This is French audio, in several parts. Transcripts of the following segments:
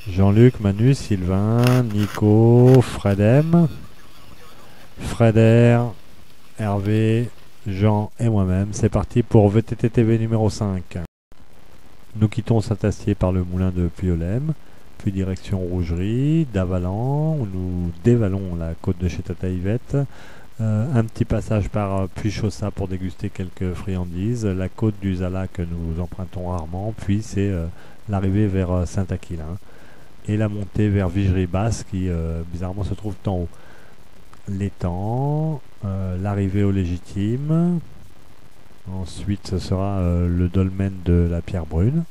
Jean-Luc, Manu, Sylvain, Nico, Fredem, Freder, Hervé, Jean et moi-même. C'est parti pour VTT-TV numéro 5. Nous quittons Saint-Astier par le moulin de Puyolem, puis direction Rougerie, d'Avalan, où nous dévalons la côte de chez Tata Yvette. Un petit passage par Puy-Chaussat pour déguster quelques friandises, la côte du Zala que nous empruntons rarement, puis c'est l'arrivée vers Saint-Aquilin et la montée vers Vigerie-Basse qui bizarrement se trouve en haut. L'étang, l'arrivée au Légitime, ensuite ce sera le dolmen de la Pierre Brune,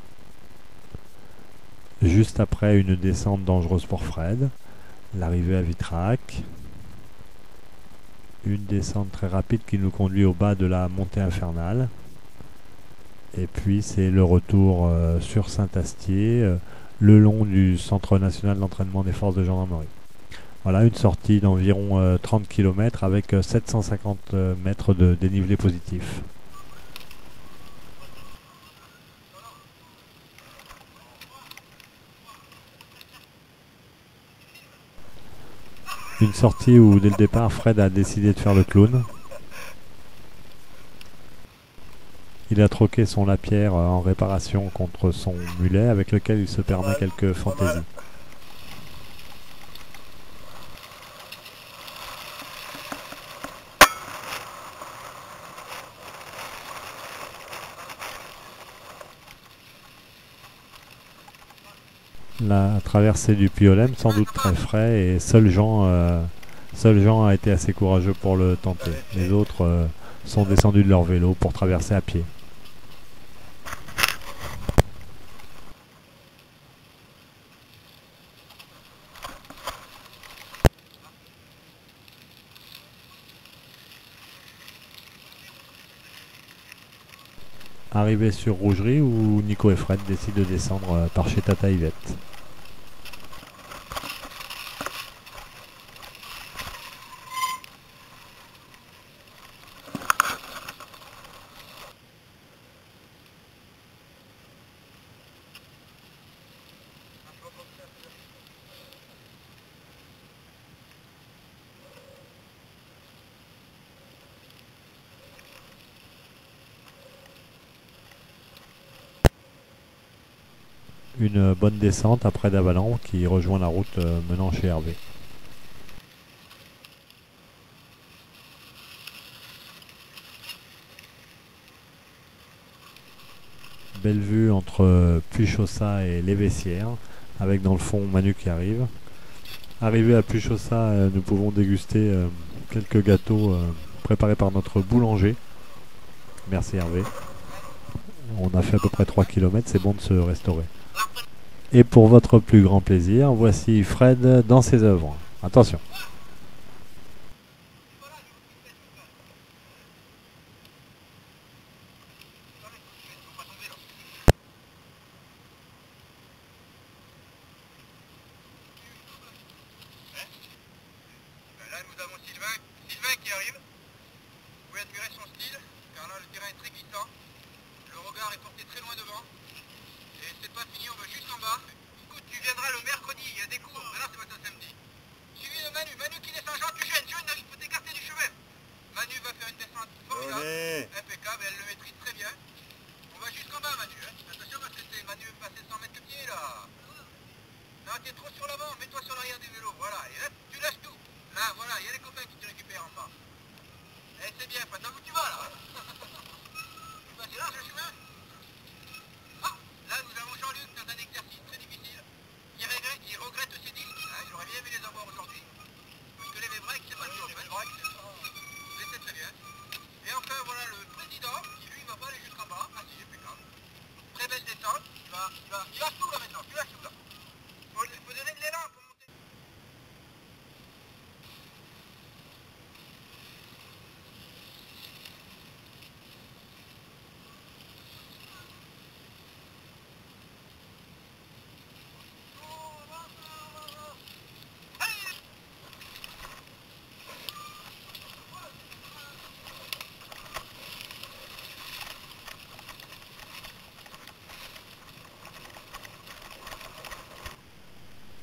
juste après une descente dangereuse pour Fred, l'arrivée à Vitrac, une descente très rapide qui nous conduit au bas de la montée infernale, et puis c'est le retour sur Saint-Astier, le long du Centre national d'entraînement des forces de gendarmerie. Voilà, une sortie d'environ 30 km avec 750 mètres de dénivelé positif. Une sortie où dès le départ Fred a décidé de faire le clown. Il a troqué son Lapierre en réparation contre son mulet avec lequel il se permet quelques fantaisies. La traversée du Puyolem, sans doute très frais, et seul Jean a été assez courageux pour le tenter. Les autres sont descendus de leur vélo pour traverser à pied. Arrivé sur Rougerie où Nico et Fred décident de descendre par chez Tata Yvette. Une bonne descente après d'Avalan qui rejoint la route menant chez Hervé. Belle vue entre Puy-Chaussat et les Vessières, avec dans le fond Manu qui arrive. Arrivé à Puy-Chaussat, nous pouvons déguster quelques gâteaux préparés par notre boulanger. Merci Hervé. On a fait à peu près 3 km, c'est bon de se restaurer. Et pour votre plus grand plaisir, voici Fred dans ses œuvres. Attention. Là, nous avons Sylvain qui arrive. Vous pouvez admirer son style, car là, le terrain est très glissant. Le regard est porté très loin devant. Et c'est pas fini, on va juste en bas. Écoute, tu viendras le mercredi, il y a des cours. Là, c'est pas ça samedi. Suivi de Manu qui descend. Jean, tu gênes, il faut t'écarter du chemin. Manu va faire une descente formidable, impeccable, elle le maîtrise très bien. On va jusqu'en bas, Manu. Hein. Attention, parce que c'est Manu passer 100 mètres de pied, là. Non, t'es trop sur l'avant, mets-toi sur l'arrière du vélo. Voilà, et là, tu lâches tout. Là, voilà, il y a les copains qui te récupèrent en bas. Eh, c'est bien, pas où tu vas, là. Tu passes large le chemin. Ah, là, nous avons Jean-Luc dans un exercice très difficile. Il regrette ses disques. Hein, il aurait bien aimé les avoir aujourd'hui. Parce que les breaks, c'est pas dur. Les breaks, c'est très bien. Et enfin, voilà le président, qui lui va pas aller jusqu'en bas. Ah si, j'ai plus grave. Très belle descente. Il lâche tout là maintenant. Tu lâches tout là. Faut donner de l'élan pour monter.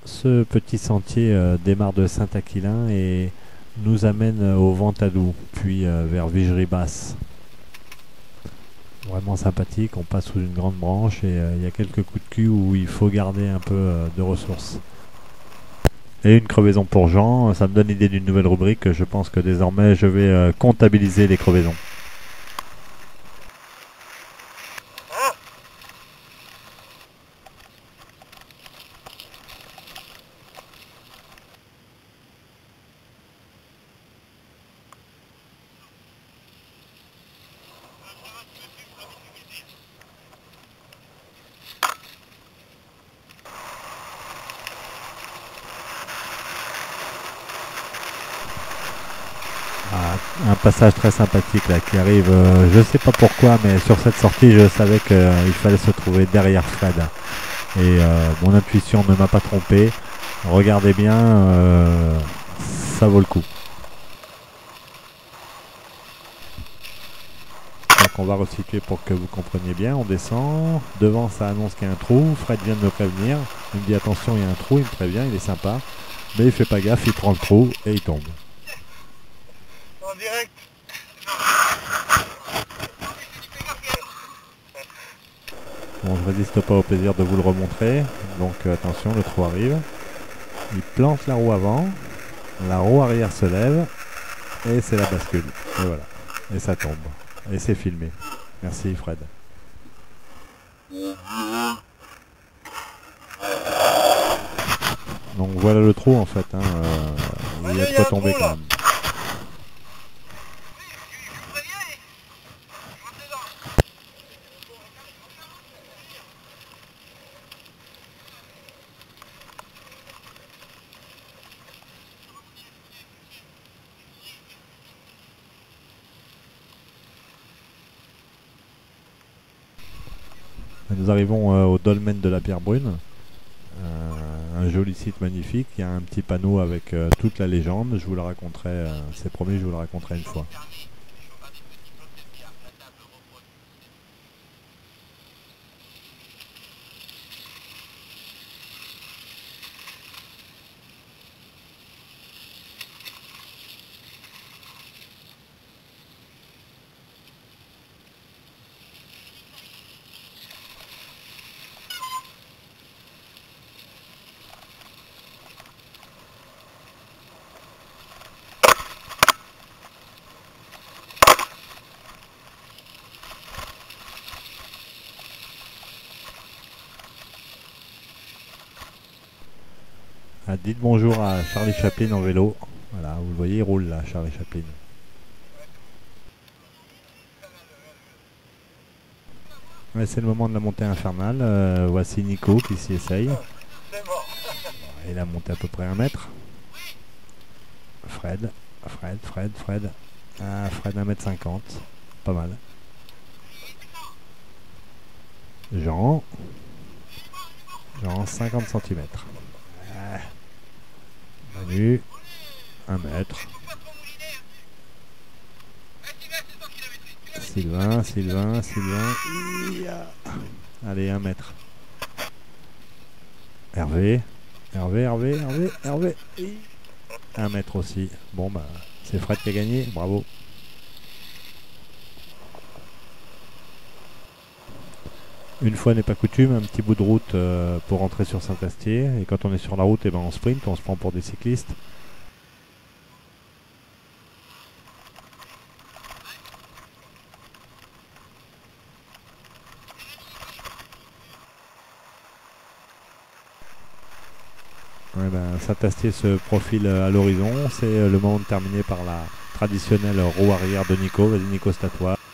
Ce petit sentier démarre de Saint-Aquilin et nous amène au Ventadou, puis vers Vigerie-Basse. Vraiment sympathique, on passe sous une grande branche et il y a quelques coups de cul où il faut garder un peu de ressources. Et une crevaison pour Jean, ça me donne l'idée d'une nouvelle rubrique. Je pense que désormais je vais comptabiliser les crevaisons. Un passage très sympathique là qui arrive, je sais pas pourquoi, mais sur cette sortie je savais qu'il fallait se trouver derrière Fred et mon intuition ne m'a pas trompé. Regardez bien, ça vaut le coup. Donc on va resituer pour que vous compreniez bien. On descend, devant ça annonce qu'il y a un trou. Fred vient de me prévenir, il me dit attention, il y a un trou, il me prévient, il est sympa, mais il fait pas gaffe, il prend le trou et il tombe. En direct. Bon, je résiste pas au plaisir de vous le remontrer. Donc attention, le trou arrive. Il plante la roue avant. La roue arrière se lève. Et c'est la bascule. Et voilà. Et ça tombe. Et c'est filmé. Merci Fred. Donc voilà le trou en fait. Hein. Il y a de quoi tomber quand même. Nous arrivons au dolmen de la Pierre Brune, un joli site magnifique. Il y a un petit panneau avec toute la légende. Je vous la raconterai, c'est promis, je vous la raconterai une fois. Dites bonjour à Charlie Chaplin en vélo. Voilà, vous le voyez, il roule là, Charlie Chaplin. Ouais, c'est le moment de la montée infernale. Voici Nico qui s'y essaye. Il a monté à peu près 1 mètre. Fred. Ah, Fred 1,50 m. Pas mal. Jean 50 cm. Manu 1 mètre. Sylvain. Allez, 1 mètre. Hervé. 1 mètre aussi. Bon bah c'est Fred qui a gagné, bravo. Une fois n'est pas coutume, un petit bout de route pour rentrer sur Saint-Astier. Et quand on est sur la route, et ben on sprint, on se prend pour des cyclistes. Ouais, ben, Saint-Astier se profile à l'horizon. C'est le moment de terminer par la traditionnelle roue arrière de Nico. Vas-y Nico, c'est à toi.